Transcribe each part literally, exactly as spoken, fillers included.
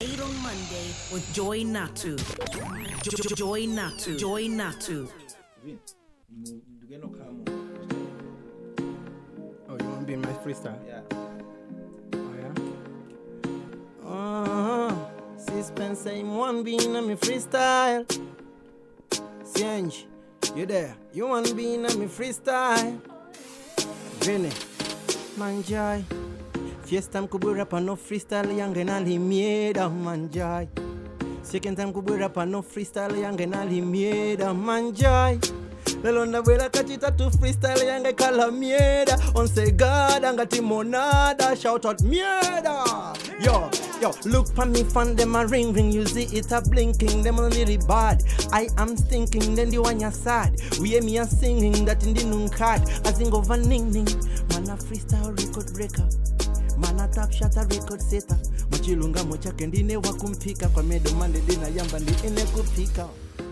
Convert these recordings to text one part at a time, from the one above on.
Made on Monday with Joy Natu. Jo- jo- Joy Natu. Joy Natu. Oh, you want to be in my freestyle? Yeah. Oh, yeah? Uh-huh. Suspense saying one being on me freestyle. Sienge, you there? You want to be in on me freestyle? Vinny, manjai. First time kubura pa no freestyle yange na limieda manjai. Second time kubura pa no freestyle yange na limieda manjai. Lelo ndabwela kachita tu freestyle yange kala mieda. On say God angati monada. Shout out mieda. Yo, yo, look for me fan them a ring ring. You see it a blinking. Them only really bad. I am stinking. Then the one ya sad. We hear me a singing that in the noon card. I sing over ning ning. Man a freestyle record breaker. Man a top shot a record setter. Machilunga mocha kendine wakumpika. Kwa medo mande dina yamba ndi ine kupika.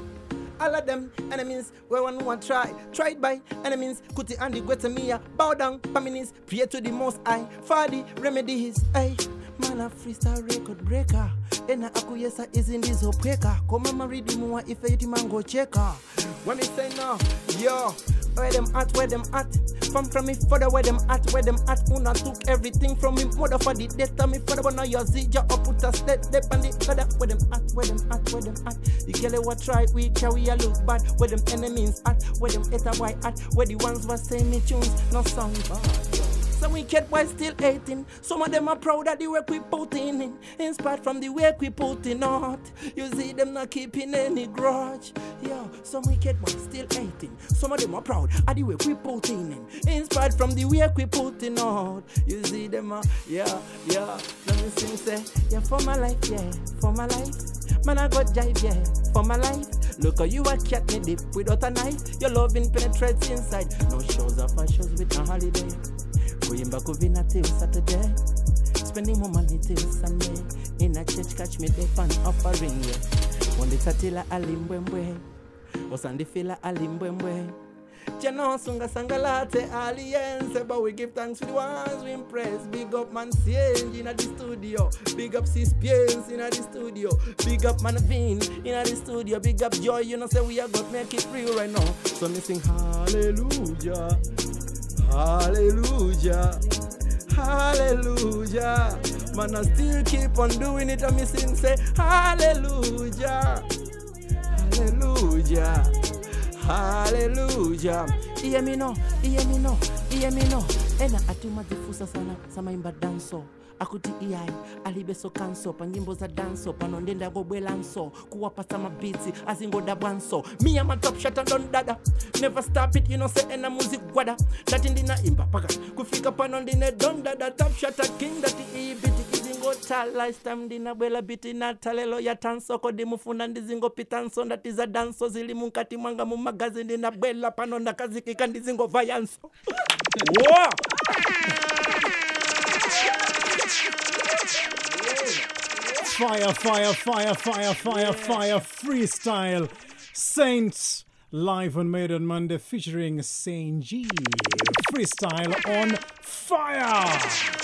All of them enemies, we one want try. Tried by enemies, kuti andi gwete miya. Bow down, paminis, pray to the most high. For the remedies, ay. Man a freestyle record breaker. Ena akuyesa is in this opeka. Koma maridi muwa ife yuti mango cheka. When me say no, yo, where them at, where them at? From from me further, where them at, where them at? Una took everything from me, mother for the death of me further, but now your zija up put a step, step on the other. Where them at, where them at, where them at? The girl what try, we carry a look bad. Where them enemies at, where them eta white at? Where the ones was saying me tunes, no sound bad. Some wicked boys still hating. Some of them are proud of the work we put in. Inspired from the work we put in out. You see them not keeping any grudge. Yo, some wicked boys still hating. Some of them are proud of the work we put in. Inspired from the work we put in out. You see them are, yeah, yeah. Let me sing, say, yeah, for my life, yeah, for my life. Man, I got jive, yeah, for my life. Look how you a cat me dip without a knife. Your loving penetrates inside. No shows off and shows with no holiday. Going back over till Saturday. Spending more money till Sunday. In a church catch me the fan offering, yeah. One the tatila alimbwembwe. Osandi fila alimbwembwe. Jano sunga sangalate aliens. But we give thanks to the ones we impress. Big up man Sienge in the studio. Big up Sispiens in the studio. Big up man Vin in the studio. Big up Joy, you know say we are got make it real right now. So me sing hallelujah. Hallelujah, hallelujah. Man, I still keep on doing it. I'm missing, say hallelujah, hallelujah, hallelujah. Hear me no, hear me no, hear me no. Ena atuma difusa sana, sama imba danso. Akuti iyai, alibeso kanso. Panyimbo za danso, panondenda go bwelanso. Kuwapa sama beats, azingo da banso. Me am a top shot and don dada. Never stop it, you know say ena music gwada. That in dina imba paga. Kufika panondine don dada. Top shot a king that i biti izingo tal. Last time dina bwela biti na talelo ya tanso. Kodi mufuna ndizingo pitanso. That is a danso zili munkati mwanga mu magazine dina bwela panonda kaziki kandizingo vayanso. Wow! Fire, fire, fire, fire, fire, fire, freestyle. Saints live on Made on Monday featuring Saint G. Freestyle on fire.